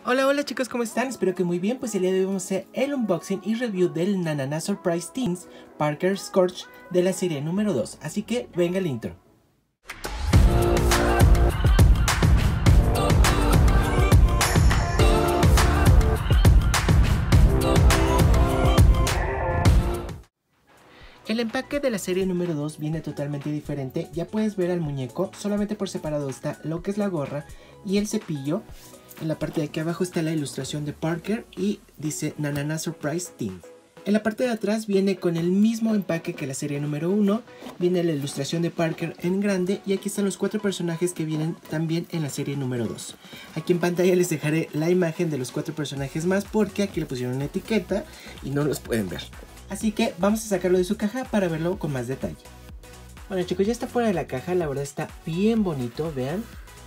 Hola, hola chicos, ¿cómo están? Espero que muy bien. Pues el día de hoy vamos a hacer el unboxing y review del Nanana Surprise Teens Parker Scorch de la serie número 2. Así que venga el intro. El empaque de la serie número 2 viene totalmente diferente. Ya puedes ver al muñeco, solamente por separado está lo que es la gorra y el cepillo. En la parte de aquí abajo está la ilustración de Parker y dice Nanana Surprise Teens. En la parte de atrás viene con el mismo empaque que la serie número 1. Viene la ilustración de Parker en grande y aquí están los 4 personajes que vienen también en la serie número 2. Aquí en pantalla les dejaré la imagen de los 4 personajes más porque aquí le pusieron una etiqueta y no los pueden ver. Así que vamos a sacarlo de su caja para verlo con más detalle. Bueno chicos, ya está fuera de la caja, la verdad está bien bonito, vean.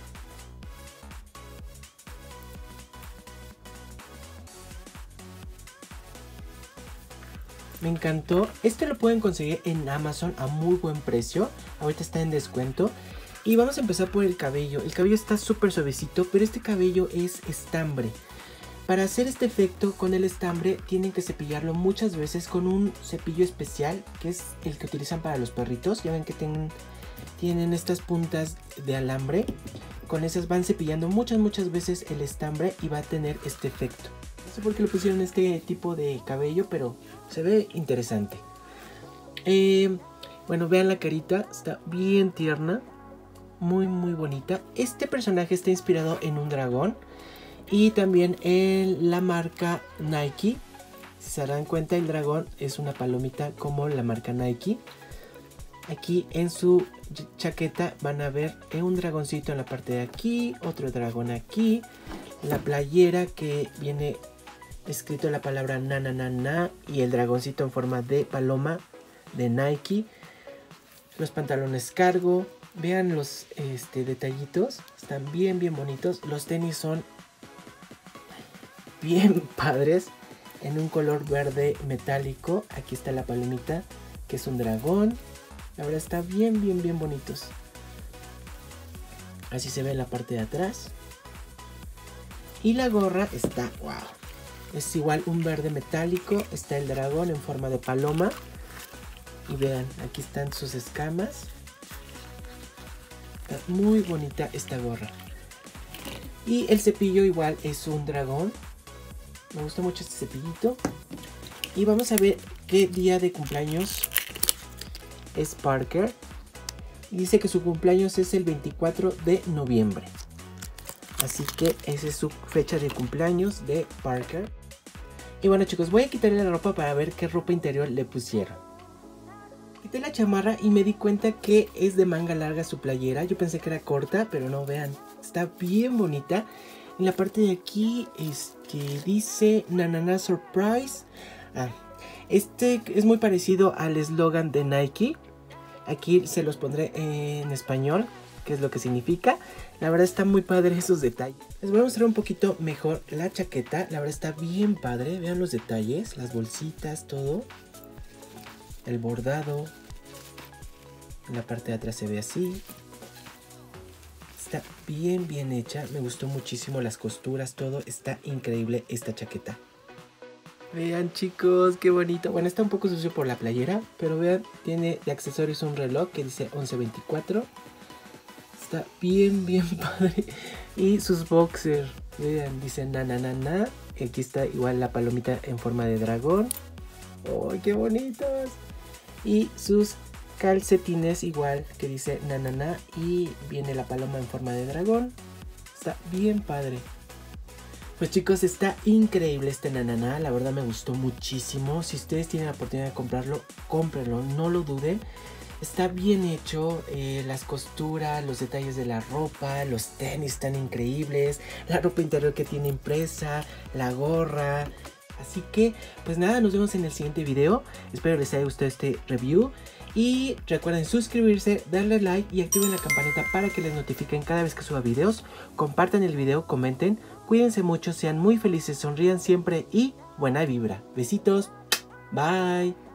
Me encantó. Este lo pueden conseguir en Amazon a muy buen precio. Ahorita está en descuento. Y vamos a empezar por el cabello. El cabello está súper suavecito, pero este cabello es estambre. Para hacer este efecto con el estambre tienen que cepillarlo muchas veces con un cepillo especial, que es el que utilizan para los perritos. Ya ven que tienen estas puntas de alambre. Con esas van cepillando muchas veces el estambre y va a tener este efecto. No sé por qué le pusieron este tipo de cabello, pero se ve interesante. Bueno, vean la carita, está bien tierna, muy bonita. Este personaje está inspirado en un dragón y también en la marca Nike. Si se dan cuenta, el dragón es una palomita como la marca Nike. Aquí en su chaqueta van a ver un dragoncito en la parte de aquí, otro dragón aquí, la playera que viene escrito la palabra na y el dragoncito en forma de paloma de Nike. Los pantalones cargo, vean los detallitos, están bien bonitos. Los tenis son bien padres en un color verde metálico. Aquí está la palomita que es un dragón. La verdad está bien bonitos. Así se ve en la parte de atrás. Y la gorra está wow. Es igual un verde metálico. Está el dragón en forma de paloma. Y vean, aquí están sus escamas. Está muy bonita esta gorra. Y el cepillo igual es un dragón. Me gusta mucho este cepillito. Y vamos a ver qué día de cumpleaños es Parker. Y dice que su cumpleaños es el 24 de noviembre. Así que esa es su fecha de cumpleaños de Parker. Y bueno chicos, voy a quitarle la ropa para ver qué ropa interior le pusieron. Quité la chamarra y me di cuenta que es de manga larga su playera. Yo pensé que era corta, pero no, vean. Está bien bonita. En la parte de aquí dice Nanana Surprise. Este es muy parecido al eslogan de Nike. Aquí se los pondré en español, qué es lo que significa. La verdad está muy padre esos detalles. Les voy a mostrar un poquito mejor la chaqueta. La verdad está bien padre. Vean los detalles, las bolsitas, todo. El bordado. En la parte de atrás se ve así. Está bien hecha. Me gustó muchísimo las costuras, todo. Está increíble esta chaqueta. Vean chicos, qué bonito. Bueno, está un poco sucio por la playera, pero vean, tiene de accesorios un reloj que dice 11:24. Está bien padre. Y sus boxers, vean, dicen na. Aquí está igual la palomita en forma de dragón. ¡Oh, qué bonitos! Y sus calcetines igual que dice na. Y viene la paloma en forma de dragón. Está bien padre. Pues chicos, está increíble este Nanana, la verdad me gustó muchísimo. Si ustedes tienen la oportunidad de comprarlo, cómprenlo, no lo duden. Está bien hecho, las costuras, los detalles de la ropa, los tenis están increíbles, la ropa interior que tiene impresa, la gorra. Así que, pues nada, nos vemos en el siguiente video. Espero les haya gustado este review. Y recuerden suscribirse, darle like y activen la campanita para que les notifiquen cada vez que suba videos. Compartan el video, comenten. Cuídense mucho, sean muy felices, sonrían siempre y buena vibra. Besitos. Bye.